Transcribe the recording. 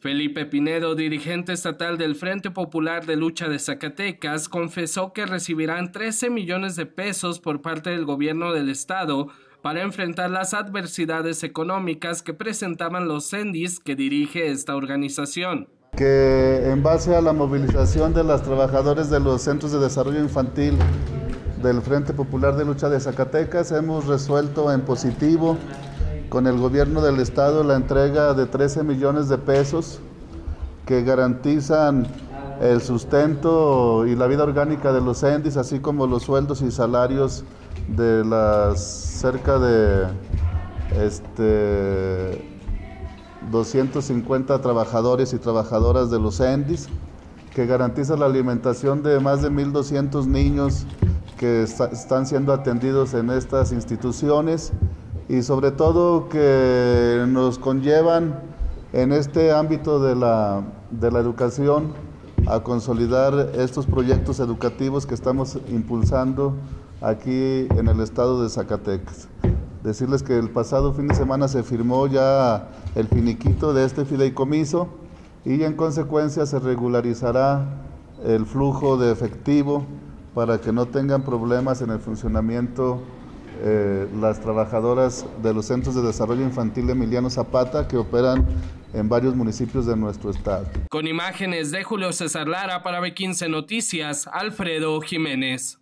Felipe Pinedo, dirigente estatal del Frente Popular de Lucha de Zacatecas, confesó que recibirán 13 millones de pesos por parte del gobierno del estado para enfrentar las adversidades económicas que presentaban los CENDIs que dirige esta organización. Que en base a la movilización de los trabajadores de los centros de desarrollo infantil del Frente Popular de Lucha de Zacatecas, hemos resuelto en positivo con el gobierno del estado la entrega de 13 millones de pesos que garantizan el sustento y la vida orgánica de los CENDIs, así como los sueldos y salarios de las cerca de 250 trabajadores y trabajadoras de los CENDIs, que garantiza la alimentación de más de 1,200 niños que están siendo atendidos en estas instituciones, y sobre todo que nos conllevan en este ámbito de la educación a consolidar estos proyectos educativos que estamos impulsando aquí en el estado de Zacatecas. Decirles que el pasado fin de semana se firmó ya el finiquito de este fideicomiso y en consecuencia se regularizará el flujo de efectivo para que no tengan problemas en el funcionamiento las trabajadoras de los centros de desarrollo infantil Emiliano Zapata que operan en varios municipios de nuestro estado. Con imágenes de Julio César Lara para B15 Noticias, Alfredo Jiménez.